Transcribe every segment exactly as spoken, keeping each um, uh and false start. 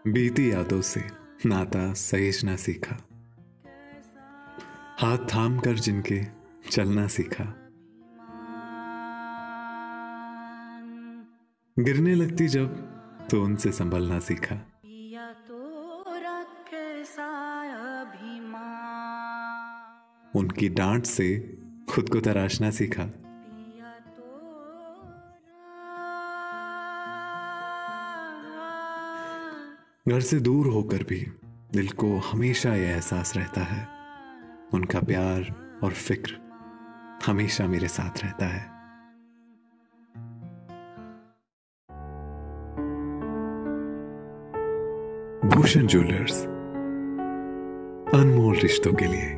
बीती यादों से नाता सहेजना सीखा, हाथ थाम कर जिनके चलना सीखा। गिरने लगती जब तो उनसे संभलना सीखा। उनकी डांट से खुद को तराशना सीखा। घर से दूर होकर भी दिल को हमेशा यह एहसास रहता है, उनका प्यार और फिक्र हमेशा मेरे साथ रहता है। भूषण ज्वेलर्स, अनमोल रिश्तों के लिए।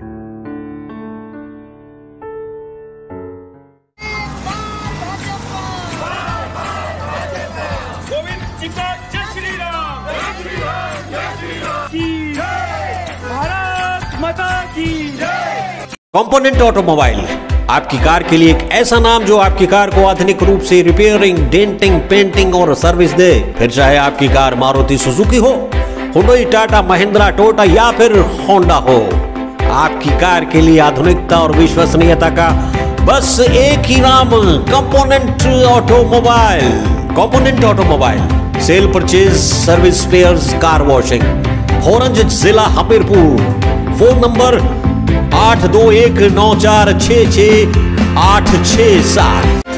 भारत माता की जय। कंपोनेंट ऑटोमोबाइल, आपकी कार के लिए एक ऐसा नाम जो आपकी कार को आधुनिक रूप से रिपेयरिंग, डेंटिंग, पेंटिंग और सर्विस दे। फिर चाहे आपकी कार मारुति सुजुकी हो, हुंडई, टाटा, महिंद्रा, टोयोटा या फिर होंडा हो, आपकी कार के लिए आधुनिकता और विश्वसनीयता का बस एक ही नाम, component automobile. Component automobile sale, purchase, service, spares, car washing. Horanj जिला हमीरपुर। फोन नंबर आठ दो एक नौ चार छः छः आठ छः सात।